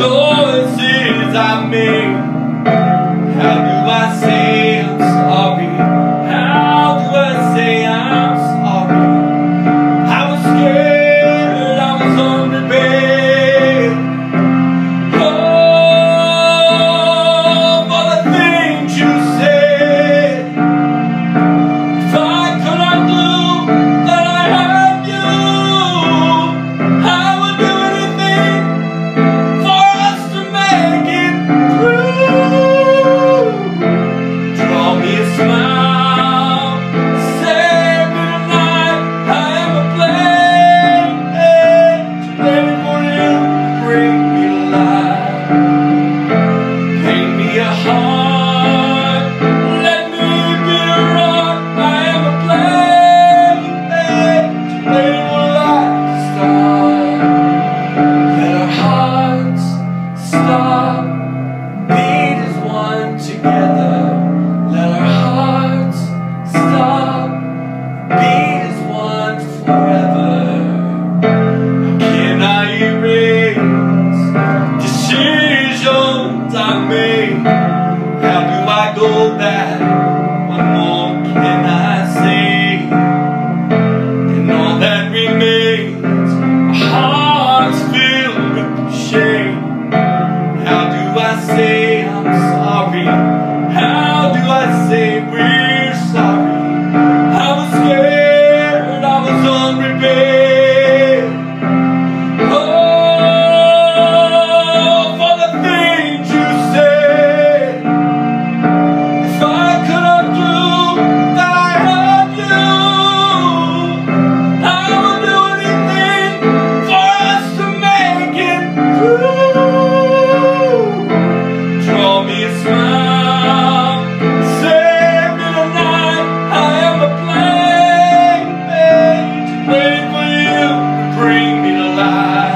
choices I made. How do I say I'm sorry? How do I say I'm sorry? I was scared, I was unprepared. Oh, for the things you said. If I could undo that I hurt you, I would do anything for us to make it through. Draw me a smile, save me tonight. I am a plane, waiting for you to bring me alive. Paint me a heart, let me be a rock. I am a plane, waiting for life to start. Let our hearts stop, beat as one together. Let our hearts stop, beat as one forever. Can I erase decisions I made? How do I go back? What more can I say? And all that remains, our hearts filled with shame. How do I say I'm sorry? How do I say we're sorry? I was scared, I was unprepared. Oh, for the things you said. If I could undo that I hurt you, I would do anything for us to make it through. Draw me a smile, save me tonight. I am a plane, waiting for you to bring me to life.